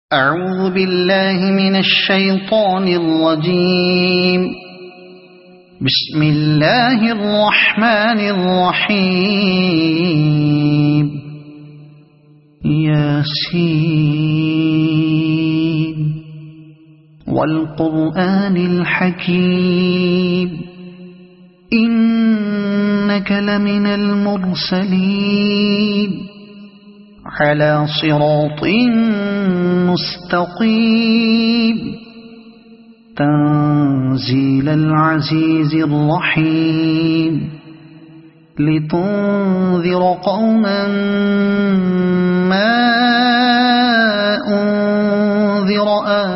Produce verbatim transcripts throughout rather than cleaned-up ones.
أعوذ بالله من الشيطان الرجيم. بسم الله الرحمن الرحيم. ياسين والقرآن الحكيم إنك لمن المرسلين على صراط مستقيم تنزيل العزيز الرحيم لتنذر قوما ما أنذر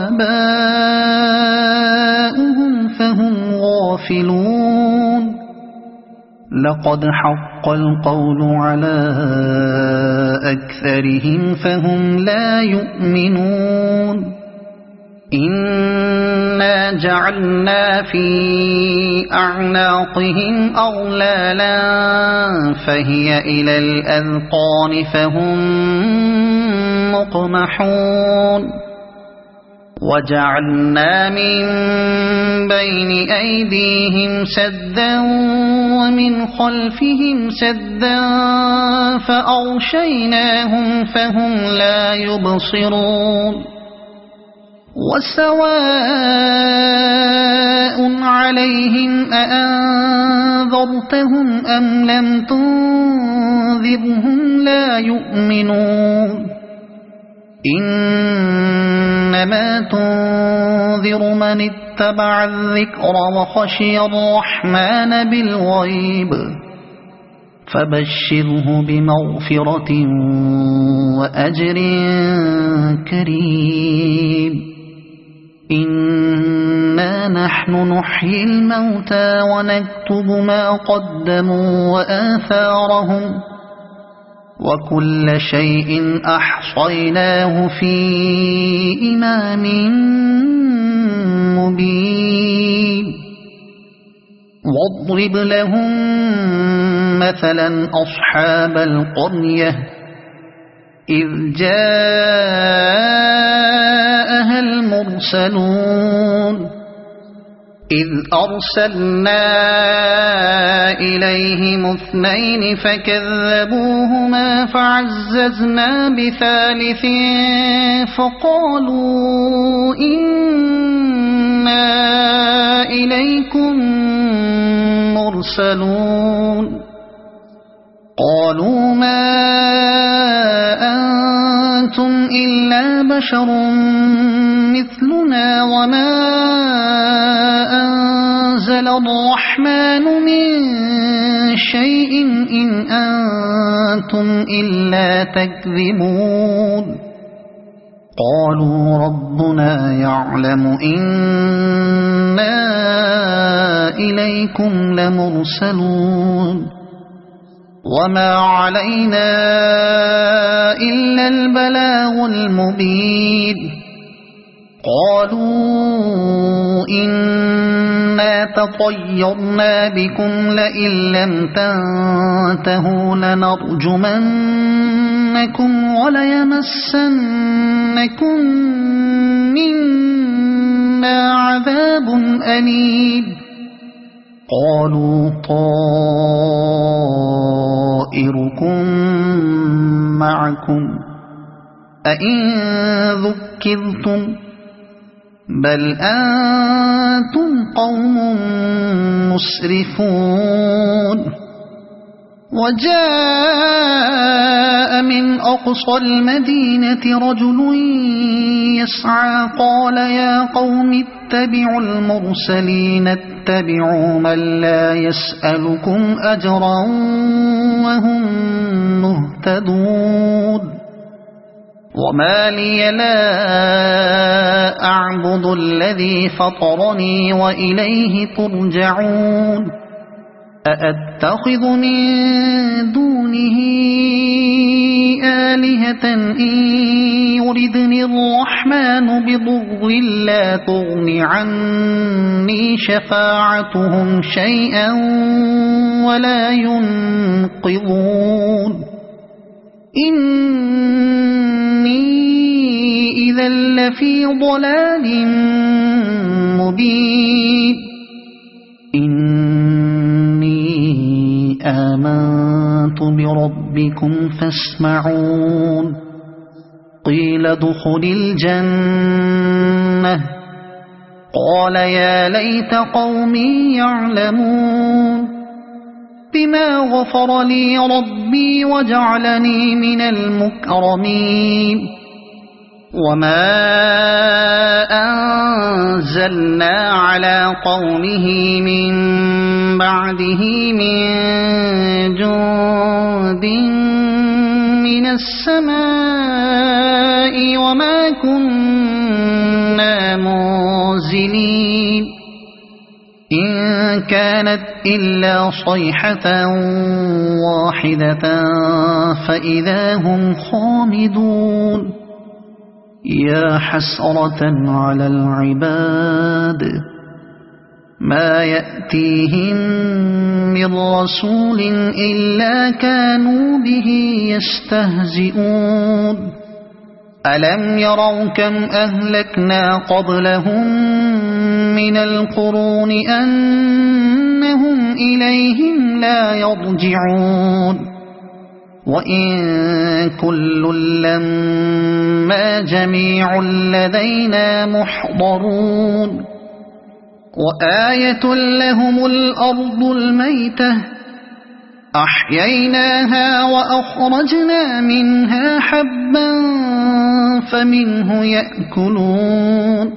آباؤهم فهم غافلون. لقد حق القول على أكثرهم فهم لا يؤمنون. إنا جعلنا في أعناقهم أغلالا فهي إلى الأذقان فهم مقمحون. وجعلنا من بين أيديهم سدا ومن خلفهم سدا فأغشيناهم فهم لا يبصرون. وسواء عليهم أأنذرتهم أم لم تنذرهم لا يؤمنون. إنما تنذر من اتبع الذكر وخشي الرحمن بالغيب فبشره بمغفرة وأجر كريم. إنا نحن نحيي الموتى ونكتب ما قدموا وآثارهم وكل شيء أحصيناه في إمام مبين. واضرب لهم مثلا أصحاب القرية إذ جاءها المرسلون إذ أرسلنا إليهم اثنين فكذبوهما فعززنا بثالث فقالوا إنا إليكم مرسلون. قالوا ما أنتم إلا بشر مثلنا وما أنزل الرحمن من شيء إن أنتم إلا تكذبون. قالوا ربنا يعلم إنا إليكم لمرسلون وما علينا إلا البلاغ المبين. قالوا إنا تطيرنا بكم لئن لم تنتهوا لنرجمنكم وليمسنكم منا عذاب أليم. قالوا طائركم معكم أئن ذكرتم بل أنتم قوم مسرفون. وجاء من أقصى المدينة رجل يسعى قال يا قوم اتبعوا المرسلين اتبعوا من لا يسألكم أجرا وهم مهتدون. وما لي لا أعبد الذي فطرني وإليه ترجعون. أأتخذ من دونه آلهة إن يردني الرحمن بضر لا تغن عني شفاعتهم شيئا ولا ينقذون. إني إذا لفي ضلال مبين إني آمنت بربكم فاسمعون قيل ادخل الجنة قال يا ليت قومي يعلمون بما غفر لي ربي وجعلني من المكرمين وما أنزلنا على قومه من بعده من جند من السماء وما كنا منزلين إن كانت إلا صيحة واحدة فإذا هم خامدون يا حسرة على العباد ما يأتيهم من رسول إلا كانوا به يستهزئون ألم يروا كم أهلكنا قبلهم من القرون أنهم إليهم لا يرجعون وإن كل لما جميع لدينا محضرون وآية لهم الأرض الميتة أحييناها وأخرجنا منها حبا فمنه يأكلون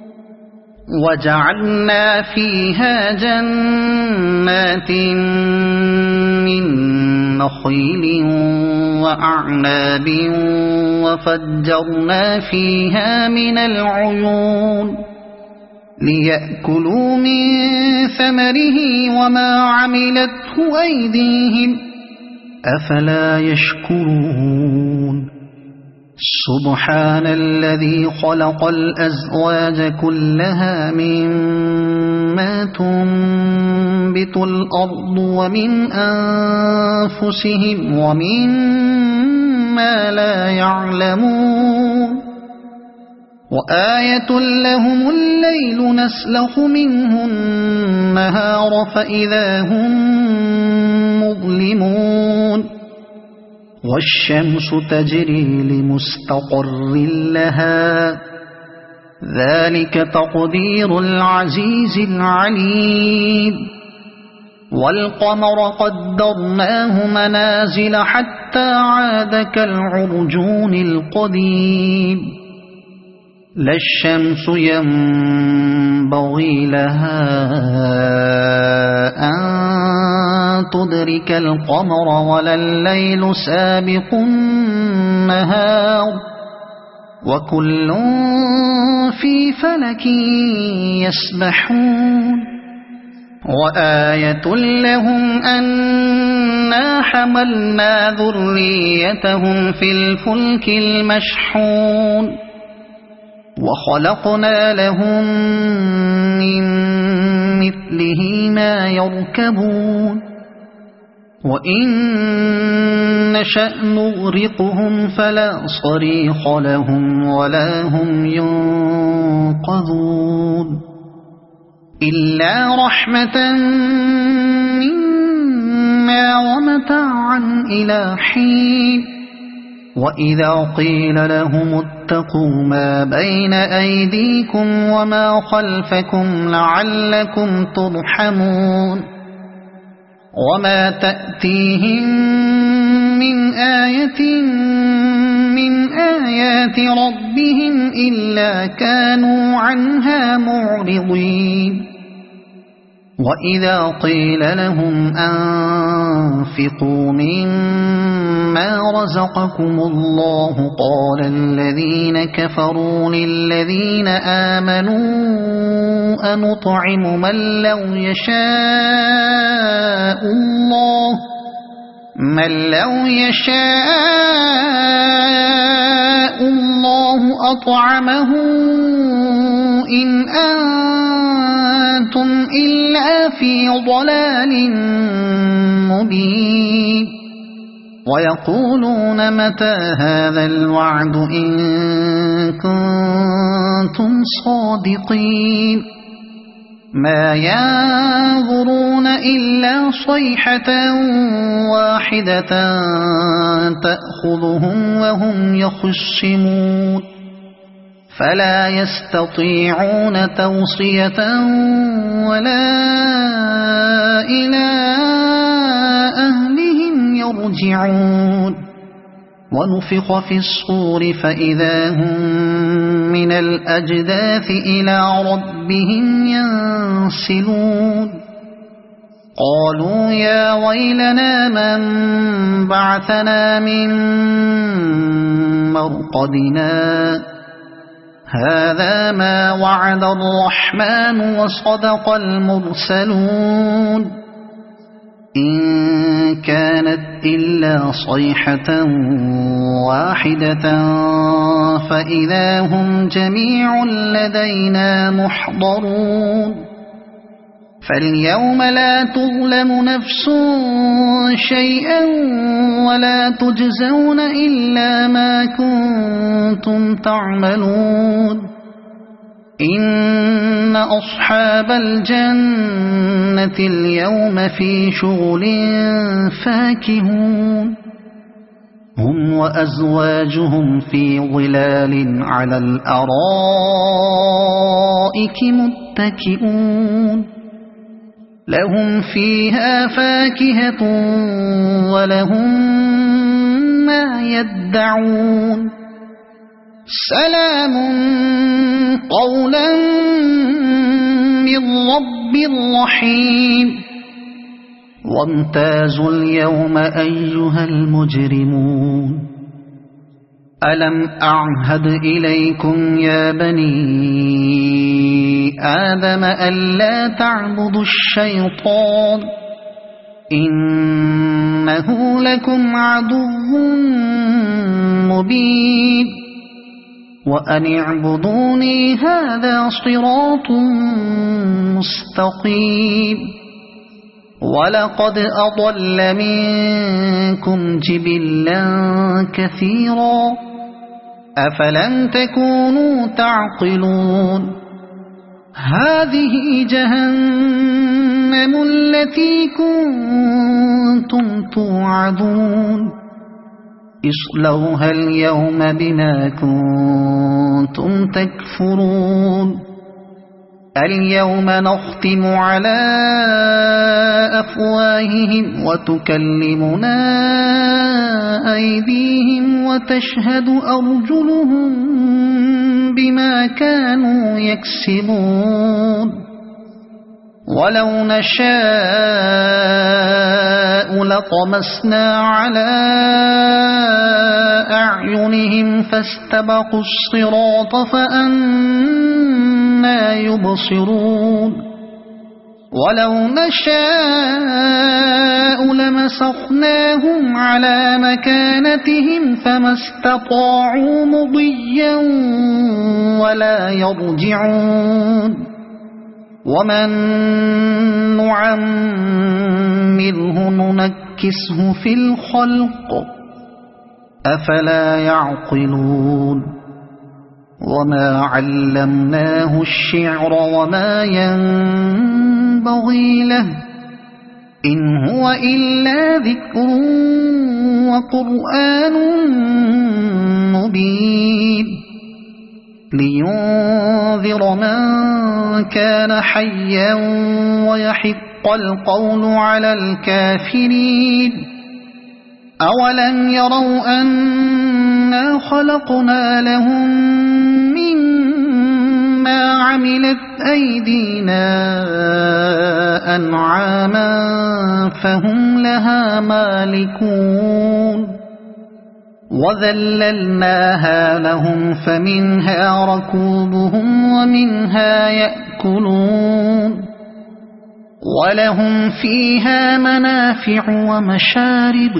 وجعلنا فيها جنات من نخيل وأعناب وفجرنا فيها من العيون ليأكلوا من ثمره وما عملته أيديهم أفلا يشكرون سبحان الذي خلق الأزواج كلها مما تنبت الأرض ومن أنفسهم ومما لا يعلمون وآية لهم الليل نسلخ منه النهار فإذا هم مظلمون والشمس تجري لمستقر لها ذلك تقدير العزيز العليم والقمر قدرناه منازل حتى عاد كالعرجون القديم لا الشمس ينبغي لها أن تدرك القمر ولا الليل سابق النهار وكل في فلك يسبحون وآية لهم أنا حملنا ذريتهم في الفلك المشحون وخلقنا لهم من مثله ما يركبون وإن نشأ نغرقهم فلا صريخ لهم ولا هم ينقذون إلا رحمة منا ومتاعا إلى حين وإذا قيل لهم اتقوا ما بين أيديكم وما خلفكم لعلكم ترحمون وما تأتيهم من آية من آيات ربهم إلا كانوا عنها معرضين وإذا قيل لهم أنفقوا مما رزقكم الله قال الذين كفروا للذين آمنوا أنطعم من لو يشاء الله من لو يشاء الله أطعمه إن أنتم إلا في ضلال مبين ويقولون متى هذا الوعد إن كنتم صادقين ما ينظرون إلا صيحة واحدة تأخذهم وهم يخصمون فلا يستطيعون توصية ولا إلى أهلهم يرجعون ونفخ في الصور فإذا هم من الأجداث إلى ربهم ينسلون قالوا يا ويلنا من بعثنا من مرقدنا هذا ما وعد الرحمن وصدق المرسلون إن كانت إلا صيحة واحدة فإذا هم جميع لدينا محضرون فاليوم لا تظلم نفس شيئا ولا تجزون إلا ما كنتم تعملون إن أصحاب الجنة اليوم في شغل فاكهون هم وأزواجهم في ظلال على الأرائك متكئون لهم فيها فاكهة ولهم ما يدعون سلام قولا من رب رحيم وامتازوا اليوم أيها المجرمون ألم أعهد إليكم يا بني آدم ألا تعبدوا الشيطان إنه لكم عدو مبين وأن اعبدوني هذا صراط مستقيم ولقد أضل منكم جبلا كثيرا أفلم تكونوا تعقلون هذه جهنم التي كنتم توعدون اصلوها اليوم بما كنتم تكفرون اليوم نختم على أفواههم وتكلمنا أيديهم وتشهد أرجلهم بما كانوا يكسبون ولو نشاء لطمسنا على أعينهم فاستبقوا الصراط فأنى يبصرون ولو نشاء لمسخناهم على مكانتهم فما استطاعوا مضيا ولا يرجعون ومن نعمره ننكسه في الخلق أفلا يعقلون وما علمناه الشعر وما ينبغي له إن هو إلا ذكر وقرآن مبين لينذر من كان حيا ويحق القول على الكافرين أولم يروا أنا خلقنا لهم مما عملت أيدينا أنعاما فهم لها مالكون وذللناها لهم فمنها ركوبهم ومنها يأكلون ولهم فيها منافع ومشارب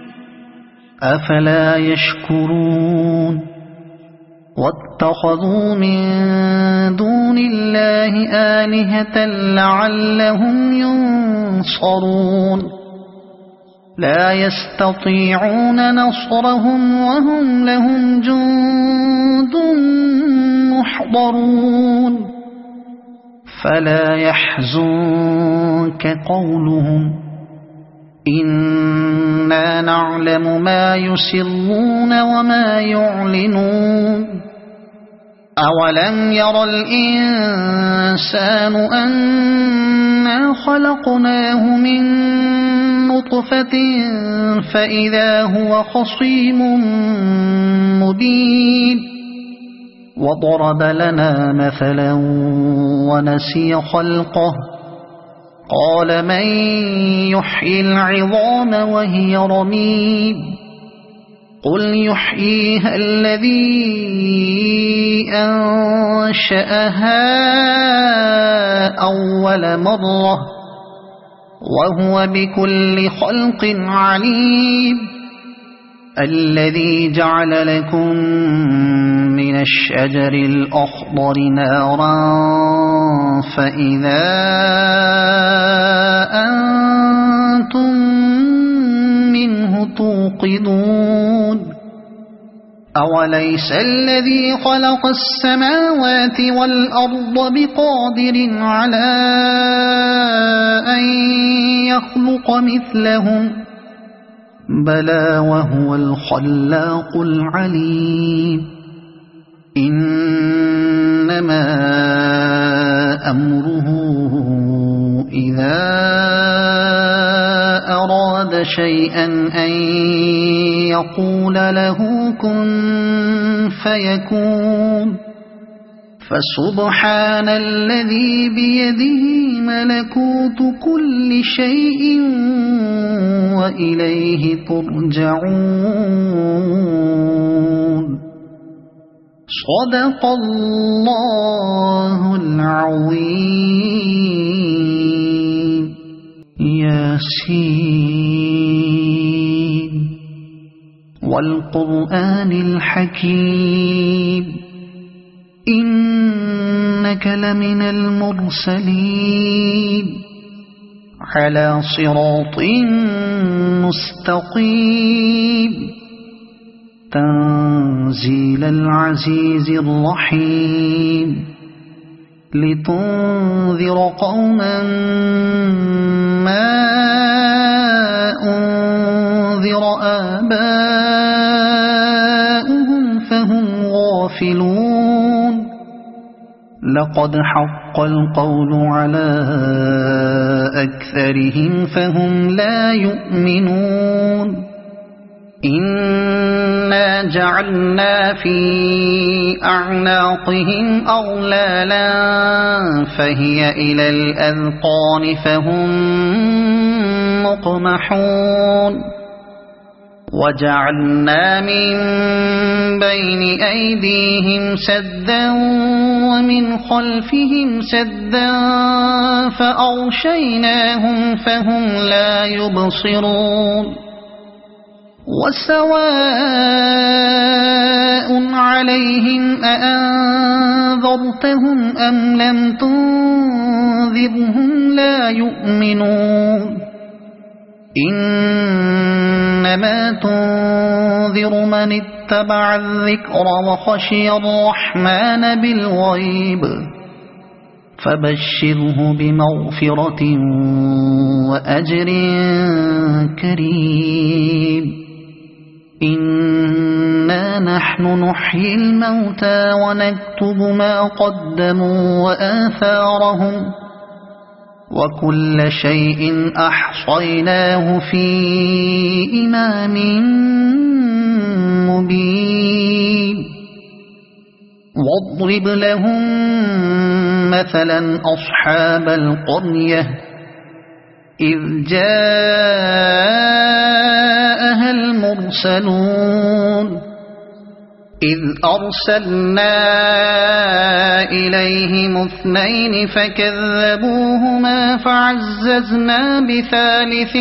أفلا يشكرون واتخذوا من دون الله آلهة لعلهم ينصرون لا يستطيعون نصرهم وهم لهم جند محضرون فلا يحزنك قولهم إنا نعلم ما يسرون وما يعلنون أولم ير الإنسان أنا خلقناه من نطفة فإذا هو خصيم مبين وضرب لنا مثلا ونسي خلقه قال من يحيي العظام وهي رميم قل يحييها الذي أنشأها أول مرة وهو بكل خلق عليم الذي جعل لكم من الشجر الأخضر نارا فإذا أنتم منه توقدون أوليس الذي خلق السماوات والأرض بقادر على أن يخلق مثلهم بلى وهو الخلاق العليم إنما أمره إذا أراد شيئا أن يقول له كن فيكون فسبحان الذي بيده ملكوت كل شيء وإليه ترجعون صدق الله العظيم ياسين والقرآن الحكيم إنك لمن المرسلين على صراط مستقيم تنزيل العزيز الرحيم لتنذر قوما ما أنذر آباؤهم فهم غافلون لقد حق القول على أكثرهم فهم لا يؤمنون إنا جعلنا في أعناقهم أغلالا فهي إلى الأذقان فهم مقمحون وجعلنا من بين أيديهم سدا ومن خلفهم سدا فأغشيناهم فهم لا يبصرون وسواء عليهم أأنذرتهم أم لم تنذرهم لا يؤمنون إنما تنذر من اتبع الذكر وخشي الرحمن بالغيب فبشره بمغفرة وأجر كريم إنا نحن نحيي الموتى ونكتب ما قدموا وآثارهم وكل شيء أحصيناه في إمام مبين واضرب لهم مثلا أصحاب القرية إذ جاءها المرسلون إذ أرسلنا إليهم اثنين فكذبوهما فعززنا بثالث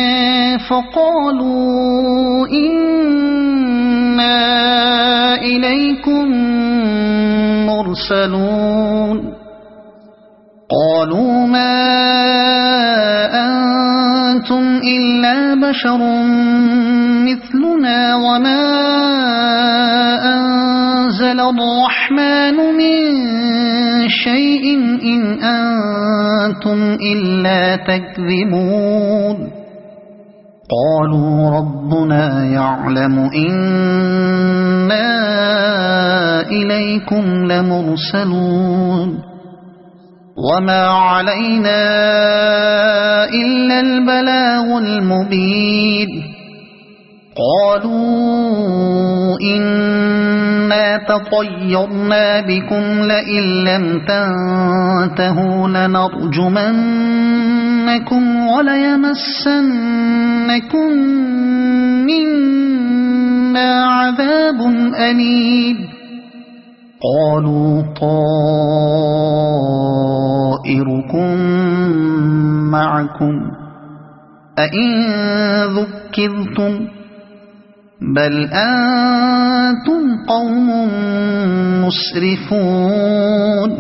فقالوا إنا إليكم مرسلون قالوا ما أنتم إلا بشر مثلنا وما أنزل الرحمن من شيء إن أنتم إلا تكذبون قالوا ربنا يعلم إنا إليكم لمرسلون وما علينا إلا البلاغ المبين قالوا إنا تطيرنا بكم لئن لم تنتهوا لنرجمنكم وليمسنكم منا عذاب أليم قالوا طائركم معكم أئن ذكرتم بل أنتم قوم مسرفون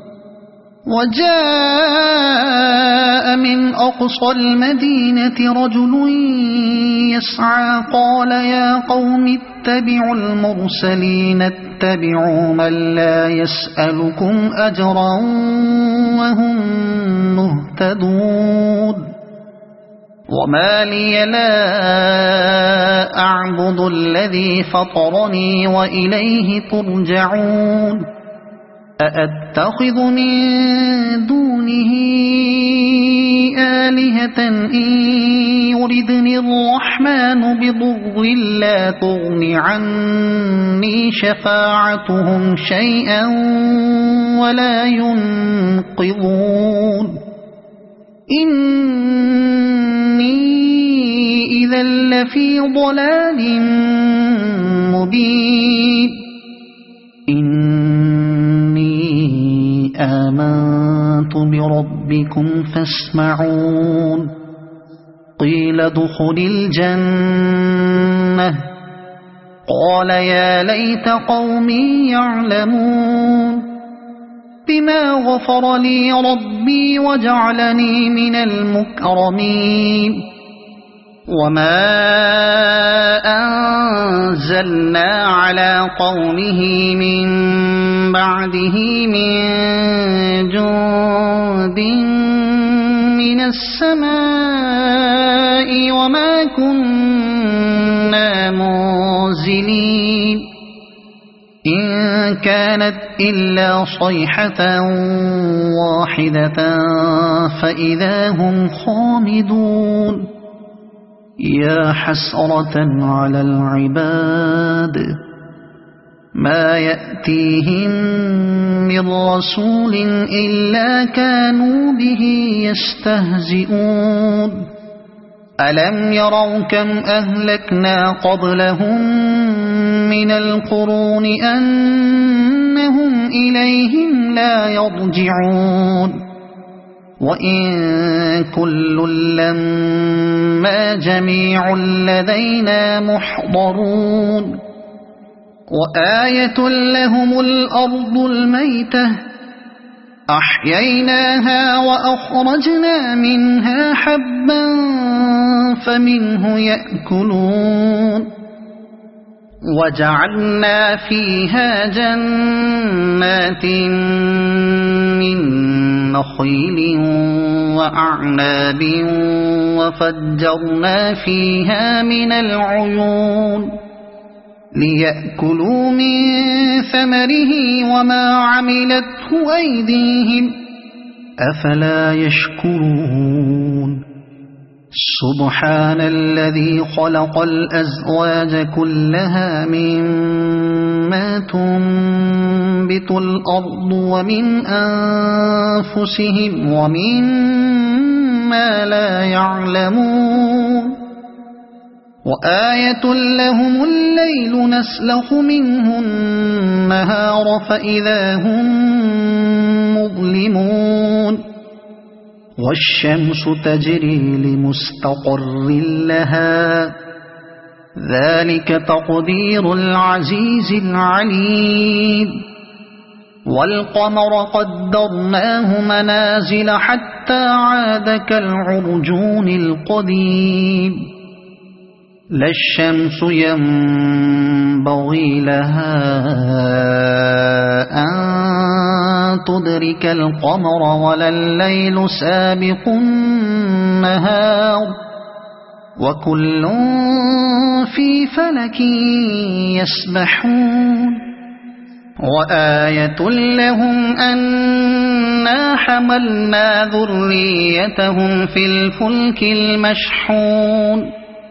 وجاء من أقصى المدينة رجل يسعى قال يا قوم اتبعوا المرسلين اتبعوا من لا يسألكم أجرا وهم مهتدون وما لي لا أعبد الذي فطرني وإليه ترجعون أأتخذ من دونه آلهة إن يردني الرحمن بضر لا تغن عني شفاعتهم شيئا ولا ينقذون إني إذا لفي ضلال مبين إني آمنت بربكم فاسمعون قيل ادخل الجنة قال يا ليت قومي يعلمون بما غفر لي ربي وجعلني من المكرمين وما أنزلنا على قومه من بعده من جند من السماء وما كنا منزلين إن كانت إلا صيحة واحدة فإذا هم خامدون يا حسرة على العباد ما يأتيهم من رسول إلا كانوا به يستهزئون ألم يروا كم أهلكنا قبلهم من القرون أنهم إليهم لا يرجعون وإن كل لما جميع لدينا محضرون وآية لهم الأرض الميتة أحييناها وأخرجنا منها حبا فمنه يأكلون وجعلنا فيها جنات من نخيل وأعناب وفجرنا فيها من العيون ليأكلوا من ثمره وما عملته أيديهم أفلا يشكرون سبحان الذي خلق الأزواج كلها مما تنبت الأرض ومن أنفسهم ومما لا يعلمون وآية لهم الليل نسلخ منه النهار فإذا هم مظلمون والشمس تجري لمستقر لها ذلك تقدير العزيز العليم والقمر قدرناه منازل حتى عاد كالعرجون القديم لا الشمس ينبغي لها أن تدرك القمر ولا الليل سابق النهار وكل في فلك يسبحون وآية لهم أنا حملنا ذريتهم في الفلك المشحون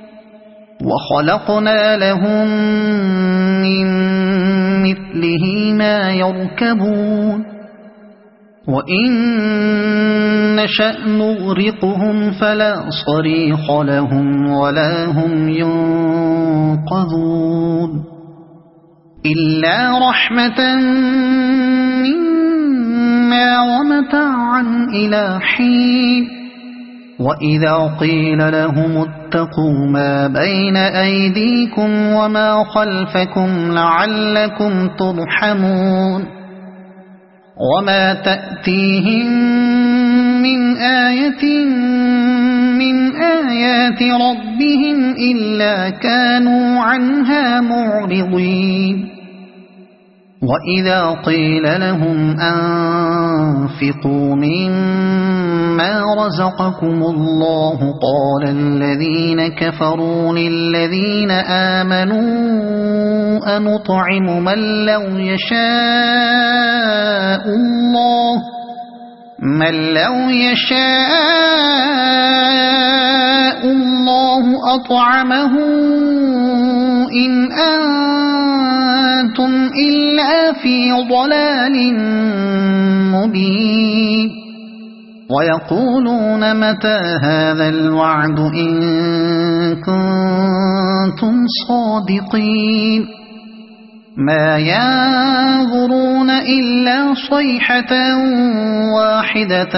وخلقنا لهم من مثله ما يركبون وإن نشأ نغرقهم فلا صريخ لهم ولا هم ينقذون إلا رحمة منا ومتاعا إلى حين وإذا قيل لهم اتقوا ما بين أيديكم وما خلفكم لعلكم ترحمون وما تأتيهم من آية من آيات ربهم إلا كانوا عنها معرضين وإذا قيل لهم أنفقوا مما رزقكم الله قال الذين كفروا للذين آمنوا أنطعم من لو يشاء الله من لو يشاء الله أطعمه إن أنتم إلا في ضلال مبين ويقولون متى هذا الوعد إن كنتم صادقين ما ينظرون إلا صيحة واحدة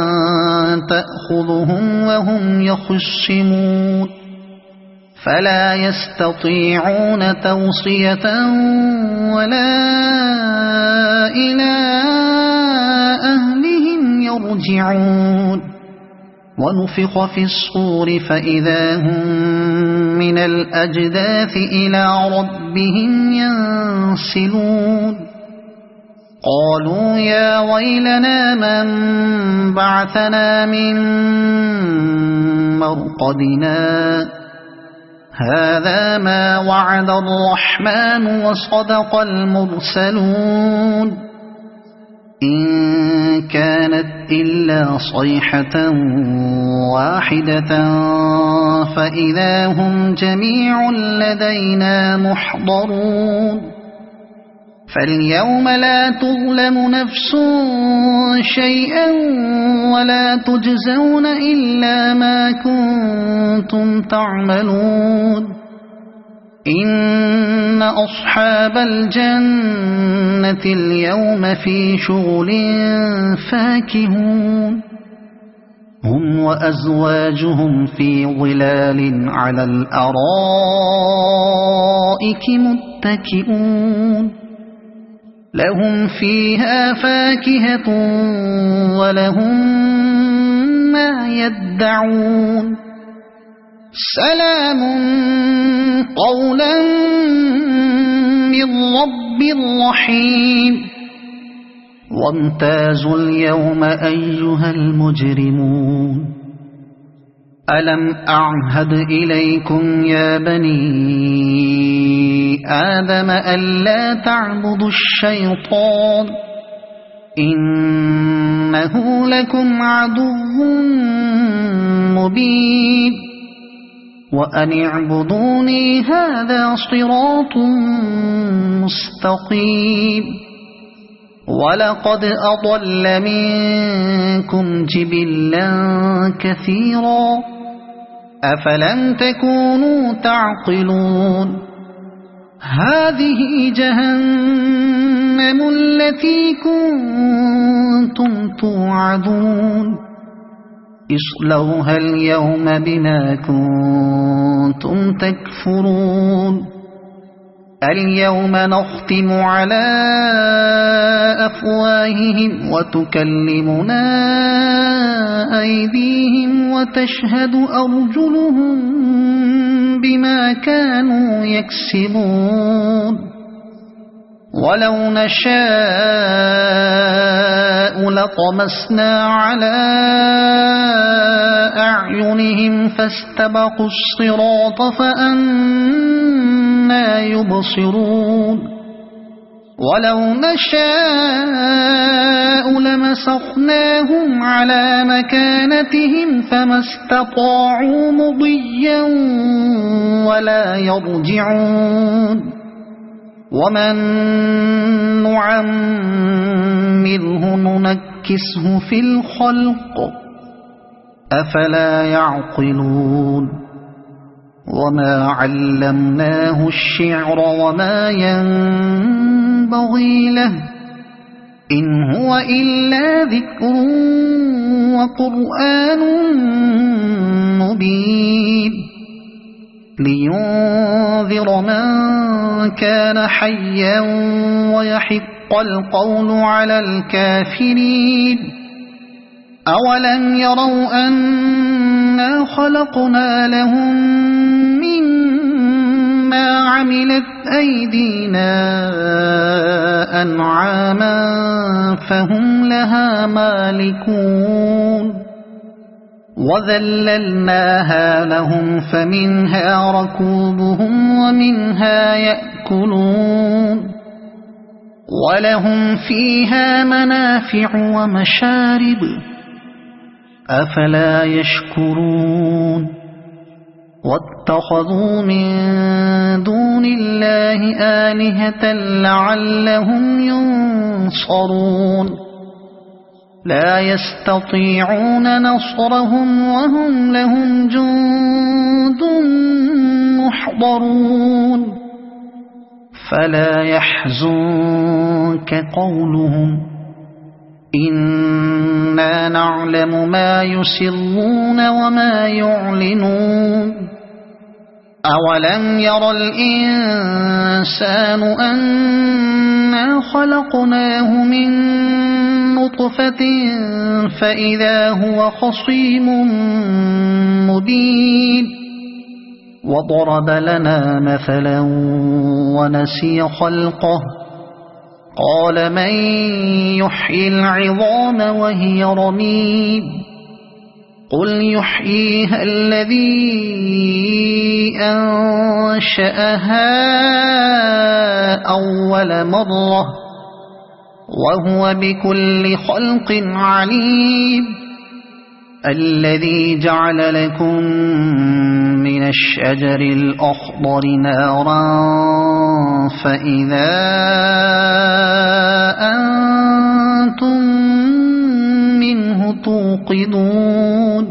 تأخذهم وهم يخصمون فلا يستطيعون توصية ولا إلى أهلهم يرجعون ونفخ في الصور فإذا هم من الأجداث إلى ربهم ينسلون قالوا يا ويلنا من بعثنا من مرقدنا هذا ما وعد الرحمن وصدق المرسلون إن كانت إلا صيحة واحدة فإذا هم جميع لدينا محضرون فاليوم لا تظلم نفس شيئا ولا تجزون إلا ما كنتم تعملون إن أصحاب الجنة اليوم في شغل فاكهون هم وأزواجهم في ظلال على الأرائك متكئون لهم فيها فاكهة ولهم ما يدعون سلام قولا من رب رحيم وامتازوا اليوم أيها المجرمون ألم أعهد إليكم يا بني آدم ألا تعبدوا الشيطان إنه لكم عدو مبين وأن اعبدوني هذا صراط مستقيم ولقد أضل منكم جبلا كثيرا أفلم تكونوا تعقلون هذه جهنم التي كنتم توعدون اصلوها اليوم بما كنتم تكفرون اليوم نختم على أفواههم وتكلمنا أيديهم وتشهد أرجلهم بما كانوا يكسبون ولو نشاء لطمسنا على أعينهم فاستبقوا الصراط فأنى يبصرون ولو نشاء لمسخناهم على مكانتهم فما استطاعوا مضيا ولا يرجعون ومن نعمره ننكسه في الخلق أفلا يعقلون وما علمناه الشعر وما ينبغي له إن هو إلا ذكر وقرآن مبين لينذر من كان حيا ويحق القول على الكافرين أولم يروا أنا خلقنا لهم مما عملت أيدينا أنعاما فهم لها مالكون وذللناها لهم فمنها ركوبهم ومنها يأكلون ولهم فيها منافع ومشارب أفلا يشكرون واتخذوا من دون الله آلهة لعلهم ينصرون لا يستطيعون نصرهم وهم لهم جند محضرون فلا يحزنك قولهم إنا نعلم ما يسرون وما يعلنون أولم ير الإنسان أنا خلقناه من نطفة فإذا هو خصيم مبين وضرب لنا مثلا ونسي خلقه قال من يحيي العظام وهي رميم قل يحييها الذي أنشأها أول مرة وهو بكل خلق عليم الذي جعل لكم من الشجر الأخضر نارا فإذا أنتم منه توقدون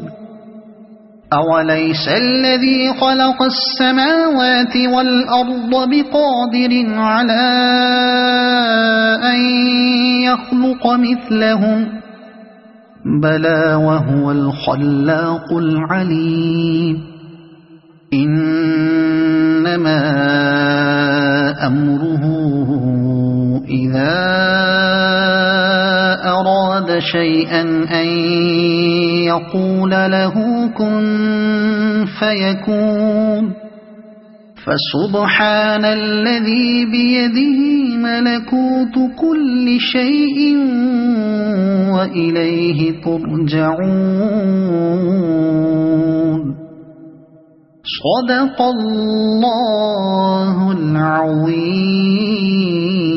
أوليس الذي خلق السماوات والأرض بقادر على أن يخلق مثلهم بلى وهو الخلاق العليم إنما أمره إذا أراد شيئا أن يقول له كن فيكون فسبحان الذي بيده ملكوت كل شيء وإليه ترجعون صدق الله العظيم.